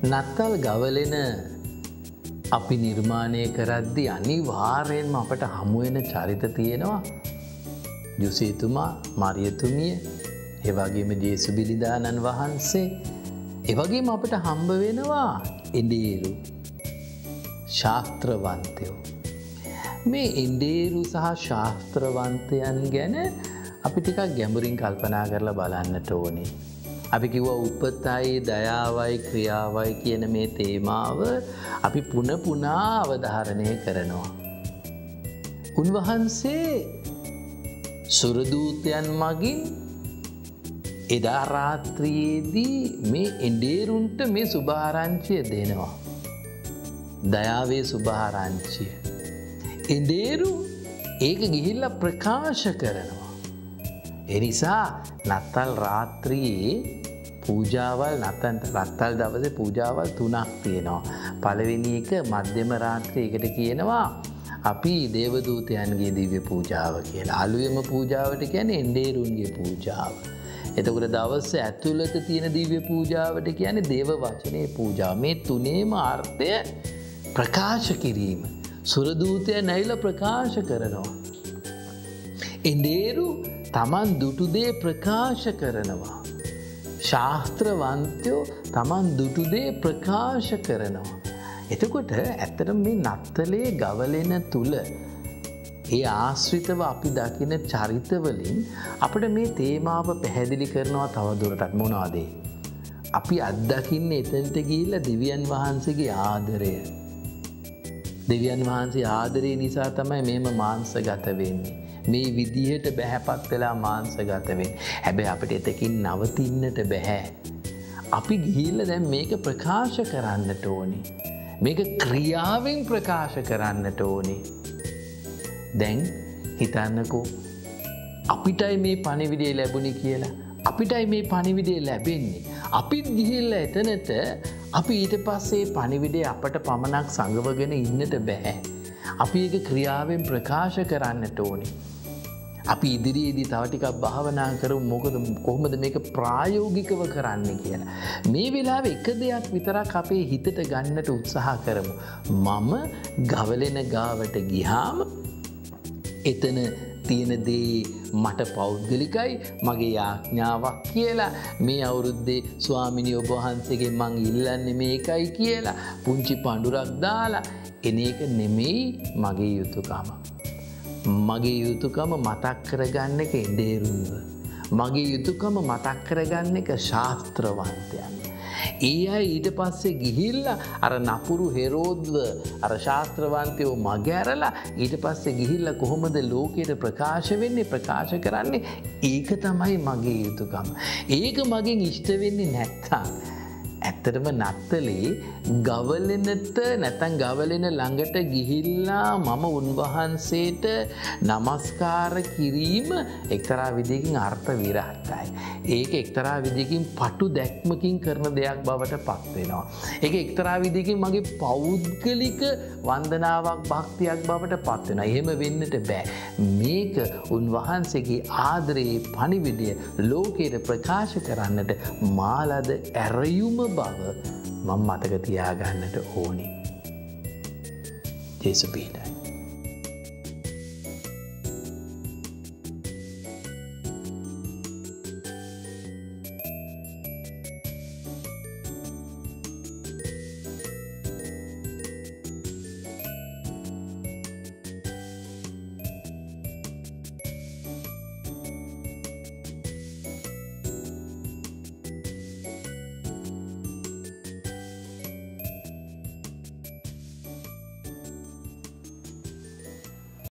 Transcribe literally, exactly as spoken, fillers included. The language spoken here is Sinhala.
නත්තල් ගවලෙන අපි නිර්මාණය කරද්දී අනිවාර්යෙන්ම අපට හමුවෙන චරිත තියෙනවා. යුසේතුමා, මරියතුමිය, එවගේම ජේසුබිලිදානන් වහන්සේ, එවගේම අපට හම්බ වෙනවා එඬේරු ශාස්ත්‍රවන්තයෝ. මේ එඬේරු සහ ශාස්ත්‍රවන්තයන් ගැන අපි ටිකක් ගැඹුරින් කල්පනා කරලා බලන්නට ඕනේ. අපි කිව්වා උපතයි දයාවයි ක්‍රියාවයි කියන මේ තේමාව අපි පුන පුනා අවධාරණය කරනවා. උන්වහන්සේ සුරදූතයන් මගින් එදා රාත්‍රියේදී මේ එඬේරුන්ට මේ සුභාරංචිය දෙනවා. දයාවේ සුභාරංචිය. එඬේරු ඒක ගිහිල්ලා ප්‍රකාශ කරනවා. එනිසා නත්තල් රාත්‍රියේ පූජාවල් නතන් රත්තල් දවසේ පූජාවල් තුනක් තියෙනවා. පළවෙනි එක මධ්‍යම රාත්‍රියේකට කියනවා අපි දේවදූතයන්ගේ දිව්‍ය පූජාව කියලා. අලුයම පූජාවට කියන්නේ එඬේරුන්ගේ පූජාව. එතකොට දවස් ඇතුළත තියෙන දිව්‍ය පූජාවට කියන්නේ දේව වචනේ පූජාව. මේ තුනේම අර්ථය ප්‍රකාශ කිරීම. සුරදූතයන් ඇවිල්ලා ප්‍රකාශ කරනවා. එඬේරු තමන් දුටු දේ ප්‍රකාශ කරනවා. ශාස්ත්‍රවන්තයෝ තමන් දුටු දේ ප්‍රකාශ කරනවා. එතකොට ඇත්තටම මේ නත්තලේ ගවලෙන තුල ඒ ආශ්‍රිතව අපි දකින චරිතවලින් අපිට මේ තේමාව පැහැදිලි කරනවා තවදුරටත්. මොනවාද? අපි අත්දකින්නේ එතනට ගිහිල්ලා දෙවියන් වහන්සේගේ ආදරය. දෙවියන් වහන්සේ ආදරය නිසා තමයි මේම මාංශගත වෙන්නේ. මේ විදිහට බැහැපත් වෙලා මාංශගත වෙන්නේ. හැබැයි අපිට එතකින් නවතින්නට බෑ. අපි ගිහිල්ලා දැන් මේක ප්‍රකාශ කරන්නට ඕනේ. මේක ක්‍රියාවෙන් ප්‍රකාශ කරන්නට ඕනේ. දැන් හිතන්නකෝ අපිටයි මේ පණිවිඩය ලැබුණේ කියලා. අපිටයි මේ පණිවිඩය ලැබෙන්නේ. අපිත් ගිහිල්ලා එතනට අපි ඊට පස්සේ පණිවිඩය අපට පමණක් සංගවගෙන ඉන්නට බෑ. අපි ඒක ක්‍රියාවෙන් ප්‍රකාශ කරන්නට ඕනේ. අපි ඉදිරියේදී තව ටිකක් භාවනා කරමු. මොකද කොහොමද මේක ප්‍රායෝගිකව කරන්න කියලා. මේ වෙලාවේ එක දෙයක් විතරක් අපේ හිතට ගන්නට උත්සාහ කරමු. මම ගවලෙන ගාවට ගියාම එතන තියෙන දේ මට පෞද්ගලිකයි, මගේ යාඥාවක් කියලා. මේ අවුරුද්දේ ස්වාමිනී ඔබ වහන්සේගෙන් මං ඉල්ලන්නේ මේකයි කියලා පුංචි පඳුරක් දාලා එන එක නෙමෙයි මගේ යුතුයකම. මගේ යුතුයකම මතක් කරගන්න එක එඬේරුන්ව. මගේ යුතුයකම මතක් කරගන්න එක ශාස්ත්‍රවන්තයන්. ඒ අය ඊට පස්සේ ගිහිල්ලා අර නපුරු හෙරෝද්ව අර ශාස්ත්‍රවන්තයෝ මග ඇරලා ඊට පස්සේ ගිහිල්ලා කොහොමද ලෝකයට ප්‍රකාශ වෙන්නේ, ප්‍රකාශ කරන්නේ? ඒක තමයි මගේ යුතුයකම. ඒක මගෙන් ඉෂ්ට වෙන්නේ නැත්තම් ඇත්තටම නත්තලේ ගවලෙනට නැත්නම් ගවලෙන ළඟට ගිහිල්ලා මම උන්වහන්සේට නමස්කාර කිරීම එක්තරා විදිහකින් අර්ථ විරහිතයි. ඒක එක්තරා විදිහකින් පටු දැක්මකින් කරන දෙයක් බවට පත් වෙනවා. ඒක එක්තරා විදිහකින් මගේ පෞද්ගලික වන්දනාවක් භක්තියක් බවට පත් වෙනවා. එහෙම වෙන්නට බෑ. මේක උන්වහන්සේගේ ආදරේ පණිවිඩය ලෝකයට ප්‍රකාශ කරන්නට මාලද ඇරයුම බව මම මතක තියාගන්නට ඕනි. ජේසුස් පිහිටයි.